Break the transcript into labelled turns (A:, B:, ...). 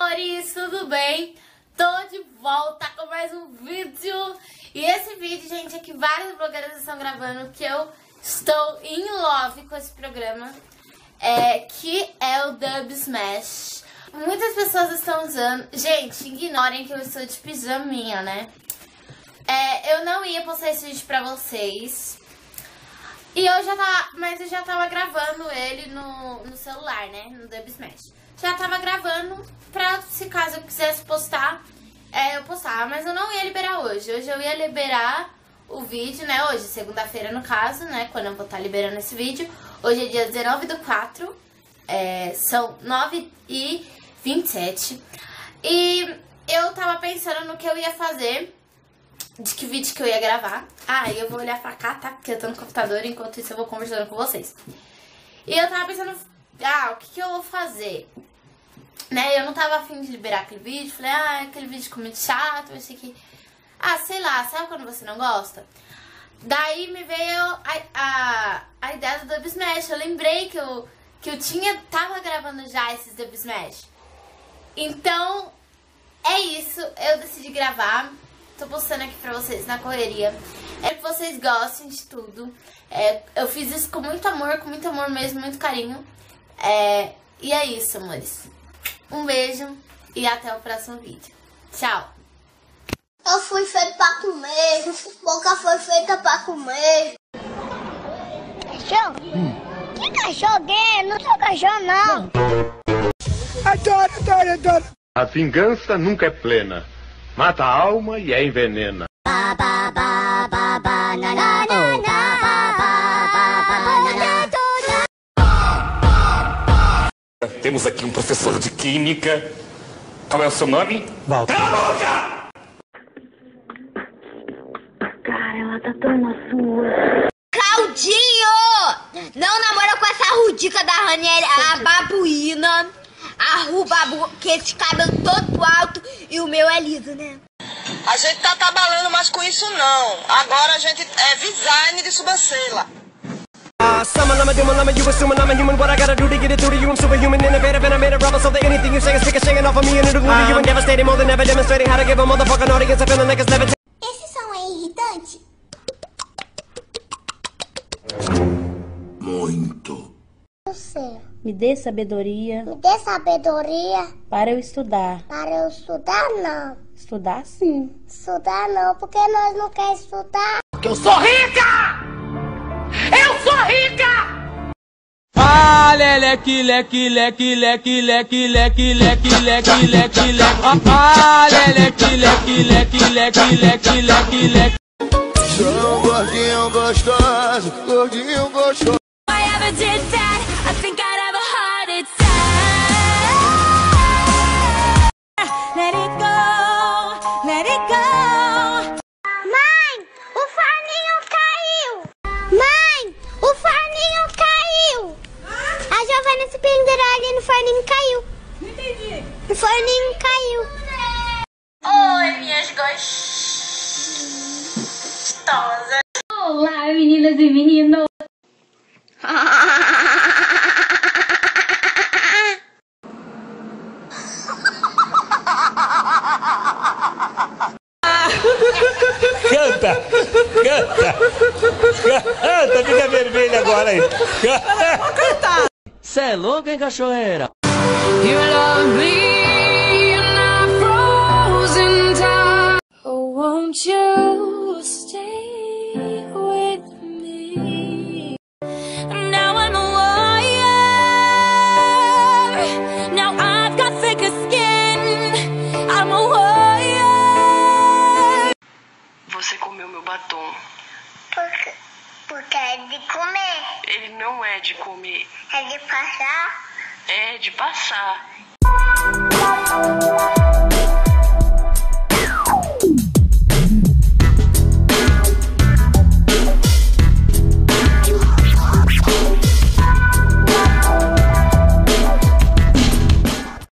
A: amores, tudo bem? Tô de volta com mais um vídeo. E esse vídeo, gente, é que várias blogueiras estão gravando, que eu estou in love com esse programa, que é o Dubsmash. Muitas pessoas estão usando. Gente, ignorem que eu estou de pijaminha, né? Eu não ia postar esse vídeo pra vocês. E mas eu já tava gravando ele no celular, né? No Dubsmash. Já tava gravando pra, se caso eu quisesse postar, eu postava. Mas eu não ia liberar hoje. Hoje eu ia liberar o vídeo, né? Hoje, segunda-feira no caso, né? Quando eu vou estar liberando esse vídeo. Hoje é dia 19/4. São 9h27. E eu tava pensando no que eu ia fazer. De que vídeo que eu ia gravar. E eu vou olhar pra cá, tá? Porque eu tô no computador, enquanto isso eu vou conversando com vocês. E eu tava pensando, o que eu vou fazer? Né? Eu não tava afim de liberar aquele vídeo. Falei, aquele vídeo ficou muito chato, eu achei que... sei lá, sabe quando você não gosta? Daí me veio a ideia do Dubsmash. Eu lembrei que eu tava gravando já esses Dubsmash. Então, é isso. Eu decidi gravar. Tô postando aqui pra vocês na correria. É que vocês gostem de tudo. Eu fiz isso com muito amor mesmo, muito carinho. E é isso, amores. Um beijo e até o próximo vídeo. Tchau!
B: Eu fui feito pra comer. Boca foi feita pra comer. Cachorro? Que cachorro é? Não sou cachorro, não.
C: Adoro. A vingança nunca é plena. Mata a alma e a envenena.
D: Temos aqui um professor de química. Qual é o seu nome?
E: Walter.
D: Cala a boca!
F: Cara, ela tá tão na sua.
B: Claudinho! Não namora com essa rudica da Ranieri, a babuína. A Rubabu, que esse cabelo todo alto e o meu é liso, né?
G: A gente tá trabalhando mais com isso não. Agora a gente é design de sobrancelha.
B: Esse som é irritante?
C: Muito.
B: Você.
F: Me dê sabedoria
B: Me dê sabedoria
F: para eu estudar.
B: para eu estudar, não.
F: Estudar sim.
B: Estudar não, porque nós não queremos estudar.
D: Porque eu sou rica! Eu sou rica!
E: Leque, leque, leque, leque, leque, leque, leque, leque, leque, leque. Leque, leque, leque, leque, leque, leque, leque.
C: Sou gordinho gostoso, gordinho gostoso.
H: I ever did that, I think I'd have a heart attack. Let it go, let it go.
B: Mãe, o forninho caiu. Mãe, o forninho caiu. A Giovana se pendurou ali no forninho, caiu.
H: Não entendi.
B: O forninho caiu.
A: Oi, minhas gostosas.
F: Olá, meninas e meninos.
E: Canta, fica vermelho agora aí. Cê é louco, hein, cachorreira?
H: You love me in a frozen time. Oh, won't you stay with me? Now I'm a warrior. Now I've got thicker skin. I'm a warrior.
G: Você comeu meu batom.
B: Porque é de comer,
G: Ele não é de comer,
B: é de passar.
G: é de passar.